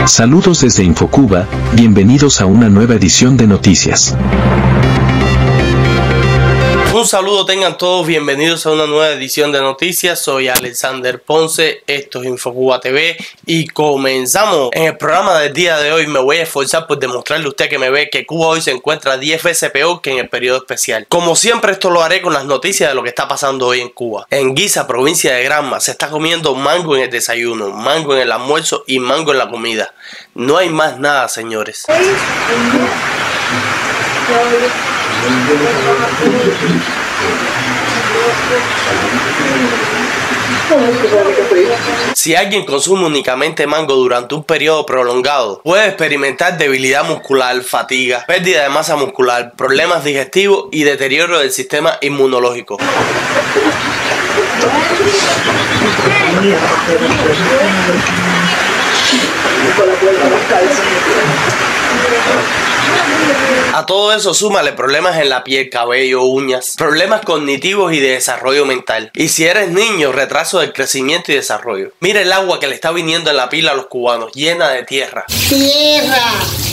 Saludos desde Infocuba, bienvenidos a una nueva edición de noticias. Un saludo tengan todos, bienvenidos a una nueva edición de noticias. Soy Alexander Ponce, esto es Infocuba TV y comenzamos. En el programa del día de hoy me voy a esforzar por demostrarle a usted que me ve que Cuba hoy se encuentra 10 veces peor que en el periodo especial. Como siempre, esto lo haré con las noticias de lo que está pasando hoy en Cuba. En Guisa, provincia de Granma, se está comiendo mango en el desayuno, mango en el almuerzo y mango en la comida. No hay más nada, señores. Si alguien consume únicamente mango durante un periodo prolongado, puede experimentar debilidad muscular, fatiga, pérdida de masa muscular, problemas digestivos y deterioro del sistema inmunológico. A todo eso súmale problemas en la piel, cabello, uñas, problemas cognitivos y de desarrollo mental. Y si eres niño, retraso del crecimiento y desarrollo. Mira el agua que le está viniendo en la pila a los cubanos, llena de tierra. Tierra.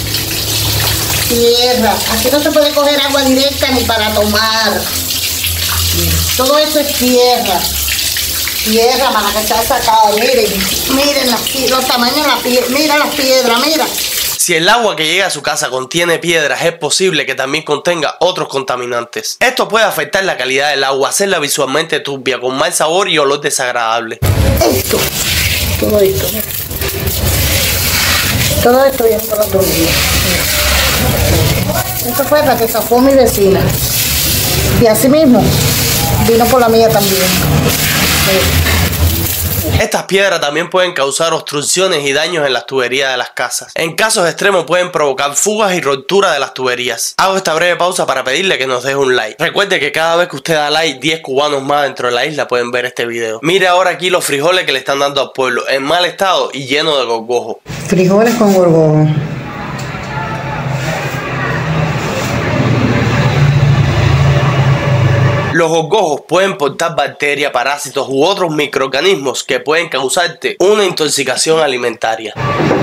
Aquí no se puede coger agua directa ni para tomar. Todo eso es tierra. Tierra para que está sacado. Miren los tamaños de la piedra. Mira las piedras, mira. Si el agua que llega a su casa contiene piedras, es posible que también contenga otros contaminantes. Esto puede afectar la calidad del agua, hacerla visualmente turbia, con mal sabor y olor desagradable. Todo esto viene por la turbia. Esto fue la que sacó mi vecina. Y así mismo vino por la mía también. Estas piedras también pueden causar obstrucciones y daños en las tuberías de las casas. En casos extremos pueden provocar fugas y rotura de las tuberías. Hago esta breve pausa para pedirle que nos deje un like. Recuerde que cada vez que usted da like, 10 cubanos más dentro de la isla pueden ver este video. Mire ahora aquí los frijoles que le están dando al pueblo, en mal estado y lleno de gorgojo. Frijoles con gorgojo. Los gorgojos pueden portar bacterias, parásitos u otros microorganismos que pueden causarte una intoxicación alimentaria.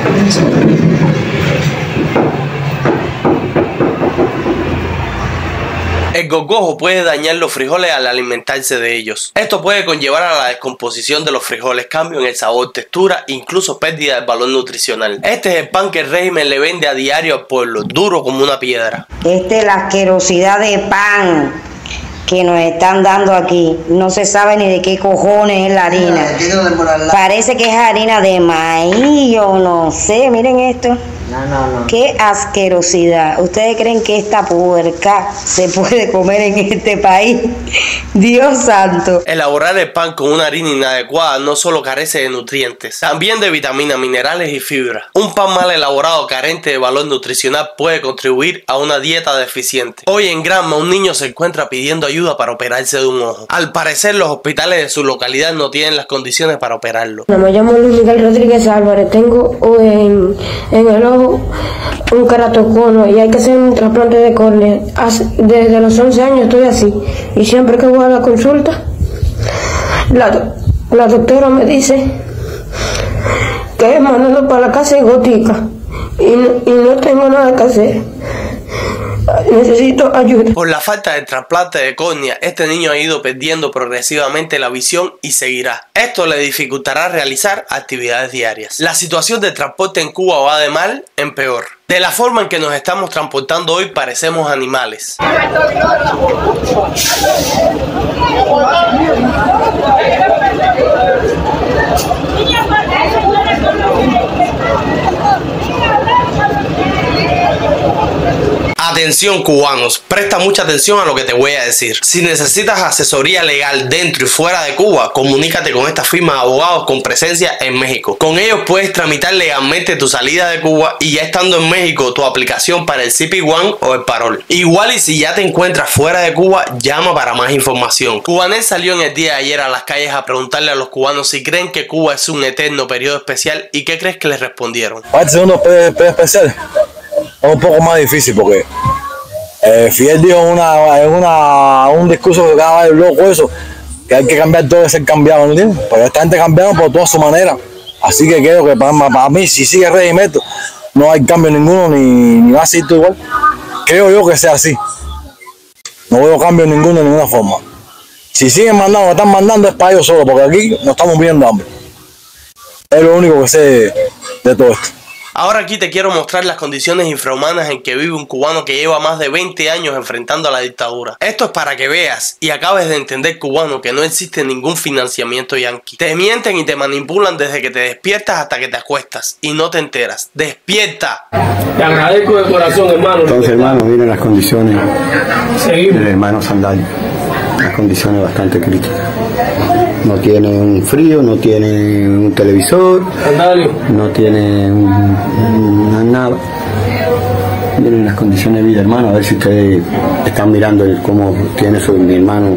El gorgojo puede dañar los frijoles al alimentarse de ellos. Esto puede conllevar a la descomposición de los frijoles, cambio en el sabor, textura, incluso pérdida del valor nutricional. Este es el pan que el régimen le vende a diario al pueblo, duro como una piedra. Esta es la asquerosidad de pan que nos están dando aquí. No se sabe ni de qué cojones es la harina. Parece que es harina de maíz, yo no sé. Miren esto. No. Qué asquerosidad. ¿Ustedes creen que esta puerca se puede comer en este país? Dios santo. Elaborar el pan con una harina inadecuada no solo carece de nutrientes, también de vitaminas, minerales y fibra. Un pan mal elaborado carente de valor nutricional puede contribuir a una dieta deficiente. Hoy en Granma un niño se encuentra pidiendo ayuda para operarse de un ojo. Al parecer los hospitales de su localidad no tienen las condiciones para operarlo. Me llamo Luis Miguel Rodríguez Álvarez. Tengo en el ojo un keratocono y hay que hacer un trasplante de córnea. Desde los 11 años estoy así y siempre que voy a la consulta la doctora me dice que es mandando para la casa y gotica y no tengo nada que hacer. Necesito ayuda. Por la falta de trasplante de córnea, este niño ha ido perdiendo progresivamente la visión y seguirá. Esto le dificultará realizar actividades diarias. La situación de transporte en Cuba va de mal en peor. De la forma en que nos estamos transportando hoy parecemos animales. Atención cubanos, presta mucha atención a lo que te voy a decir. Si necesitas asesoría legal dentro y fuera de Cuba, comunícate con esta firma de abogados con presencia en México. Con ellos puedes tramitar legalmente tu salida de Cuba y ya estando en México tu aplicación para el CP1 o el parol. Igual y si ya te encuentras fuera de Cuba, llama para más información. Cubanet salió en el día de ayer a las calles a preguntarle a los cubanos si creen que Cuba es un eterno periodo especial y qué crees que les respondieron. Para el segundo periodo especial es un poco más difícil porque Fidel dijo un discurso que cada vez loco eso, que hay que cambiar todo, de ser cambiado, ¿no entiendes? Pero esta gente cambiaron por toda su manera. Así que creo que para mí, si sigue el régimen esto, no hay cambio ninguno, ni va a ser todo igual. Creo yo que sea así. No veo cambio ninguno de ninguna forma. Si siguen mandando, lo están mandando es para ellos solo, porque aquí nos estamos viendo hambre. Es lo único que sé de todo esto. Ahora aquí te quiero mostrar las condiciones infrahumanas en que vive un cubano que lleva más de 20 años enfrentando a la dictadura. Esto es para que veas y acabes de entender, cubano, que no existe ningún financiamiento yanqui. Te mienten y te manipulan desde que te despiertas hasta que te acuestas y no te enteras. ¡Despierta! Te agradezco de corazón, hermano. Entonces, hermano, miren las condiciones del hermano Sandali. Las condiciones bastante críticas. No tiene un frío, no tiene un televisor, no tiene nada. Miren las condiciones de vida, hermano, a ver si ustedes están mirando cómo tiene mi hermano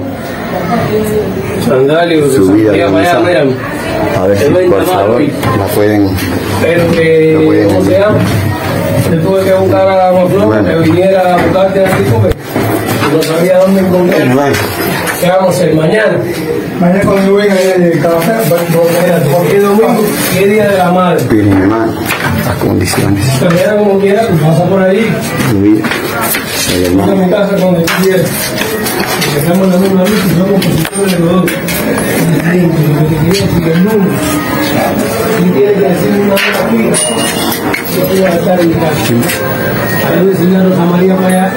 su vida organizada. A ver si por favor la pueden... Pero que, ¿cómo se llama? Yo tuve que buscar a Maflón que viniera a buscarte aquí porque no sabía dónde encontrar. ¿Qué vamos a hacer mañana? Mañana cuando yo venga de café, porque domingo, ¿qué día de la madre? Miren, hermano, las condiciones. Mañana como quiera, pasa por ahí. Ven a mi casa cuando tú quieras. Estamos en la misma luz y somos compositores de los dos. Lo que te quería decir el número. Si tienes que decirme una hora fija, yo voy a estar en mi casa. A ver, decirle a Rosa María para allá.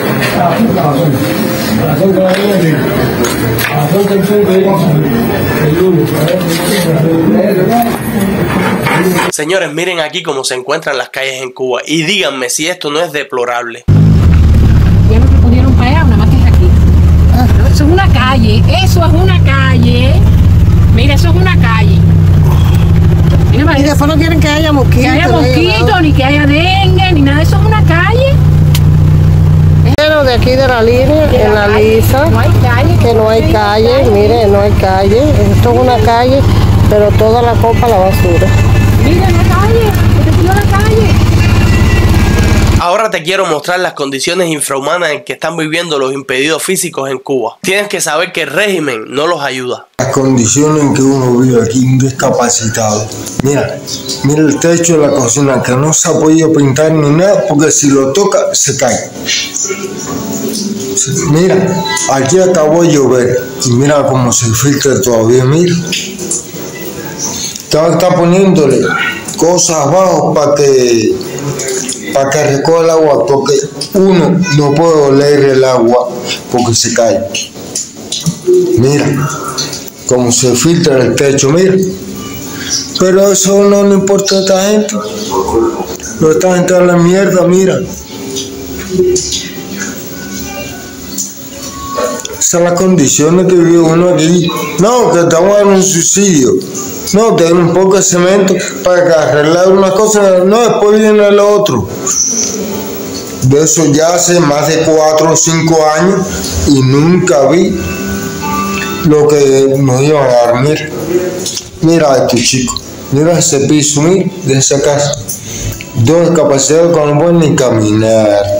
A las 11 de la mañana, a las 11 el lunes. Señores, miren aquí cómo se encuentran las calles en Cuba y díganme si esto no es deplorable. Ya no me pudieron para allá, nada más que es aquí. Eso es una calle, eso es una calle. Mira, eso es una calle. Mira, y después no quieren que haya mosquitos. Que haya mosquitos, ni que haya dengue, ni nada. Eso es una calle. Pero de aquí de la línea, en la Lisa, no hay calle, que no hay calle, miren, no hay calle. Esto es una calle, pero toda la copa la basura. Mira la calle, se te tiró la calle. Ahora te quiero mostrar las condiciones infrahumanas en que están viviendo los impedidos físicos en Cuba. Tienes que saber que el régimen no los ayuda. Las condiciones en que uno vive aquí, un discapacitado. Mira el techo de la cocina que no se ha podido pintar ni nada porque si lo toca se cae. Mira, aquí acabó de llover y mira cómo se filtra todavía, mira. Está poniéndole cosas abajo para que recoja el agua porque uno no puede oler el agua porque se cae. Mira cómo se filtra el techo, mira. Pero eso no le importa a esta gente. No, esta gente a la mierda, mira. Esas son las condiciones que vive uno aquí. No, que te van a dar un subsidio. No, te dan un poco de cemento para arreglar una cosa. No, después viene el otro. De eso ya hace más de 4 o 5 años y nunca vi lo que nos iban a dar. Mira esto, chicos. Mira ese piso, mira, de esa casa. 2 discapacitados que no pueden ni caminar.